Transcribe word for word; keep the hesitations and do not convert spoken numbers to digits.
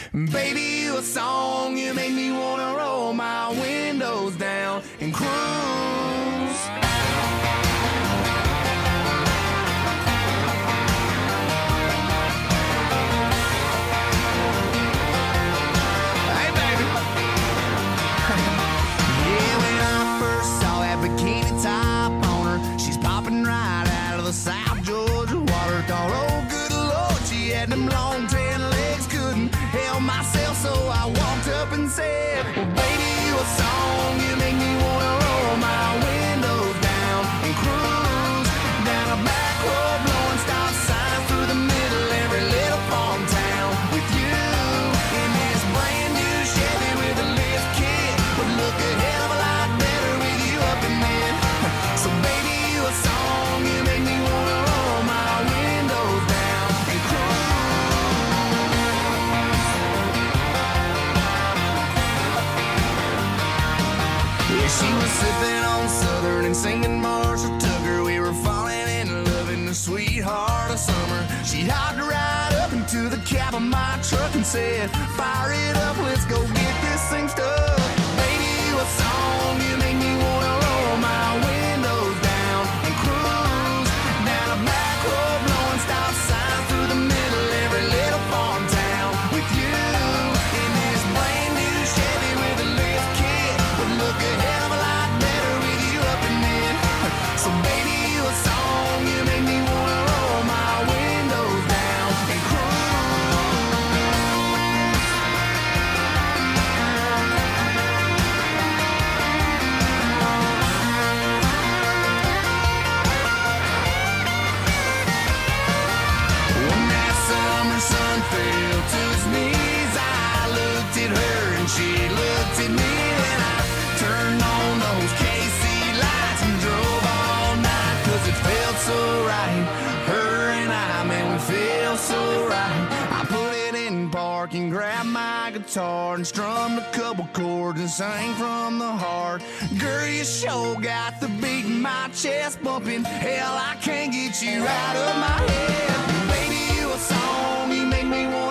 Baby, you a song, you make me wanna roll my windows down and cruise. Hey, baby. Yeah, when I first saw that bikini top on her, she's popping right out of the South Georgia water. Thought, oh, good Lord, she had them long tan legs, couldn't help myself, so I walked up and said, well, baby, you a song, you make me wanna roll my windows down and cruise down a back road, blowing stop signs through the middle every little farm town with you in this brand new Chevy with a lift kit. Would look a hell of a lot better with you up in it. So baby, you a song, you make me wanna roll my windows down and cruise. Yeah, she was sipping on Southern and singing Marshall Tucker. We were falling in love in the sweetheart of summer. She hopped right up into the cab of my truck and said, fire it up, let's go get this thing stuck. Baby, you a song, you make me wanna roll my windows down and cruise down a back road, blowing stop signs through the middle every little farm town with you in this brand new Chevy with a lift kit. Would look a hell of a lot better with you up in it. So baby, you a song, you make me wanna roll my windows down and cruise. When that summer sun fell to its knees, I looked at her and she looked at me, and I turned on those K C lights and drove all night, cause it felt so right. Her and I, man, we feel so right. I put it in park and grabbed my guitar and strummed a couple chords and sang from the heart. Girl, you sure got the beat in my chest bumping. Hell, I can't get you out of my head. Baby, you a song, you make me want